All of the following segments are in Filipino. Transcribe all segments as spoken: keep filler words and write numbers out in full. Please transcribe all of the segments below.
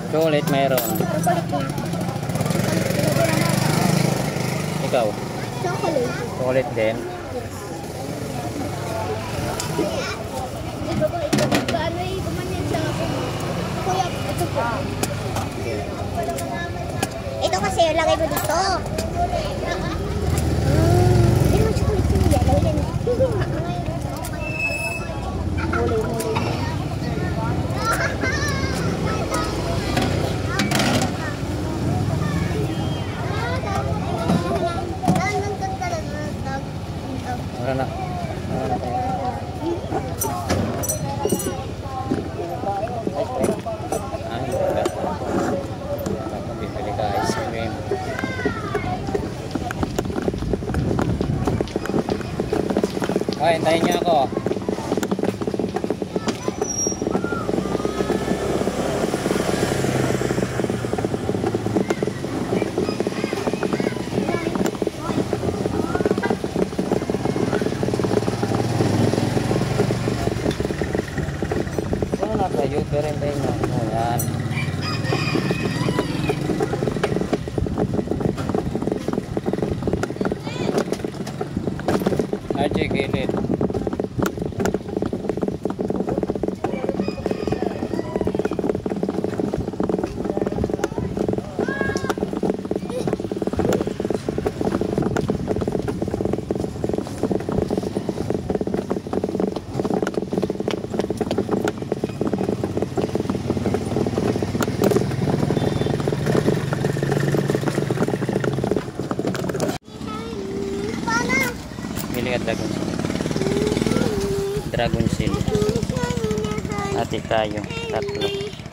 Chocolate mayroon. Ikaw? Chocolate. Chocolate din. Ano eh, gumanyan siya ako. Kuya, ito po. Ito kasi, lagay mo dito. Hindi mo chocolate yung yellow yan. Mulay, mulay. Wala na. Wala na tayo. Ay, wala. Bibili ka ice cream. Ay, hintayin niyo ako. Kayo, pero hindi na. O, yan. R J, gilid. Pili ka dragon seal. Dragon seal. Ati tayo. Tatlo.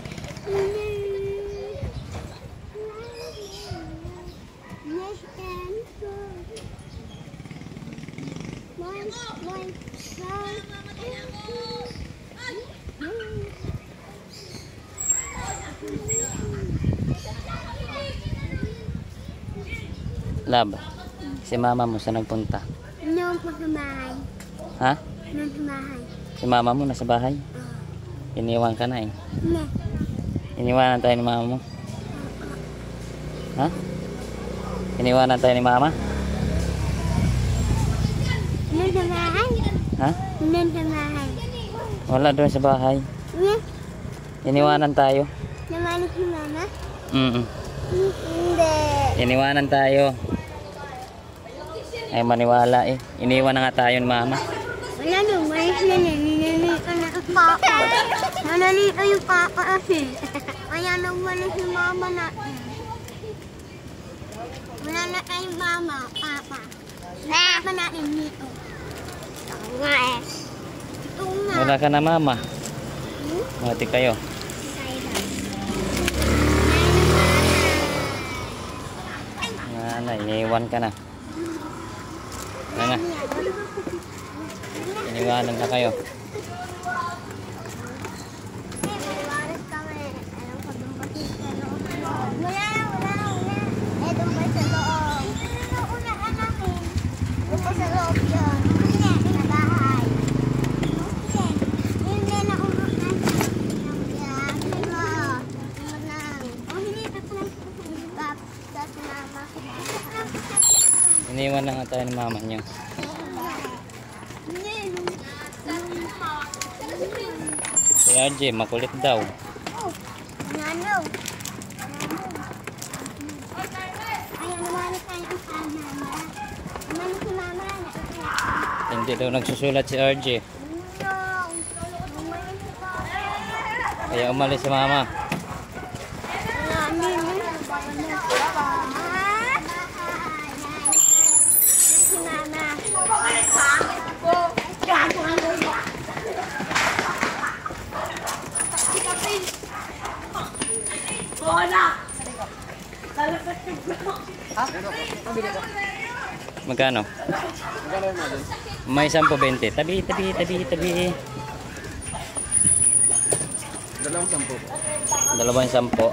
Lab, si mama mo saan nagpunta? Noon po sa bahay. Ha? Noon sa bahay. Si mama mo nasa bahay? Oo. Iniwan ka na eh. Ne. Iniwanan tayo ni mama mo? Ha? Iniwanan tayo ni mama? Noon sa bahay. Ha? Noon sa bahay. Wala doon sa bahay. Ne. Iniwanan tayo? Namali si mama? Mm-mm. Hindi. Iniwanan tayo. Ay maniwala eh. Iniwan na nga tayo ni mama. Wala nung malis na niya. Ninalito na ang papa. Nanalito yung papa kasi. Kaya nang malis yung mama natin. Wala na tayong mama, papa. Papa natin dito. Ito nga eh. Ito nga. Wala ka na mama. Mati kayo. Nga na, iniwan ka na. Ano na? Iniwanan na kayo. Wala na, wala na, wala. Eh, doon ba sa loob? Hindi na una anakin. Doon ba sa loob yun? Hindi, sa bahay. Hindi na una anakin. Iniwan na nga tayo ni mama niyo. Si R J, makulit daw. Ano? Ayaw naman tayo ang mama. Naman si mama. Hindi daw nagsusulat si R J. Kaya umalis si mama. Magkano? May sampo bente. Tabi, tabi, tabi, tabi. Dalawang sampo. Dalawang sampo.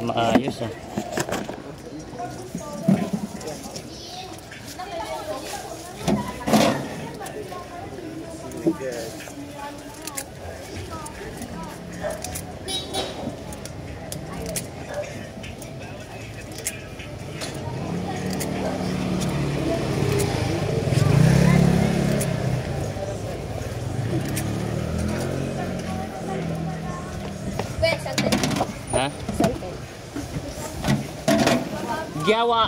maayos ah. Ha? Gawa.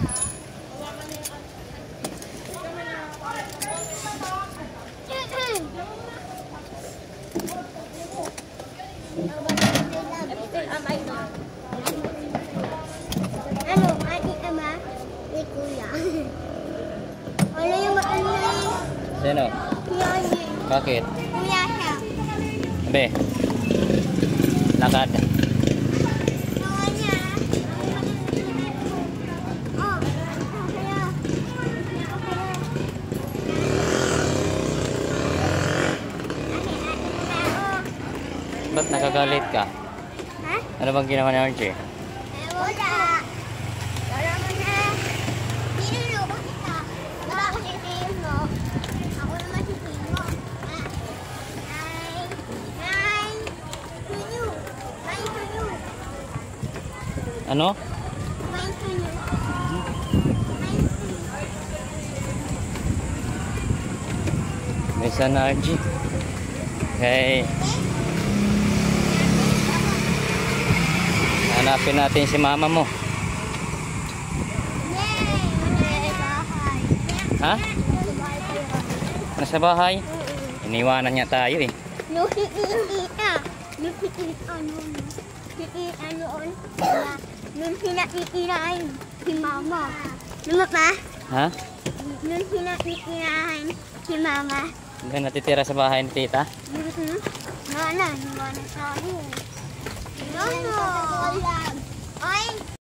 Ano, ati ama? Ni kuya. Wala yung ano eh. Sino? Kuya niya. Bakit? Kuya siya. Be. Lakad. Kuya niya. Oh, kaya. Ba't nakagalit ka? Ha? Ano bang ginawa ni Archie? Wala. Wala mo na. Niluluko kita. Wala ko sisihin mo. Ako naman sisihin mo. Ah. Nine. Nine. Suyo. Nine suyo. Ano? Nine suyo. Nine suyo. May isa na Archie. Okay. Hanapin natin si mama mo. Yay! Wala bahay. Ha? Nasa bahay? Iniwanan niya tayo eh. No, kita. No, kita noon. Kita noon. Nung pinatitirahin si mama. Luma pa? Ha? Nung pinatitirahin si mama. Hindi natitira sa bahay ni tita? Mm-hmm. Mana, mana tayo. Ano? Ay!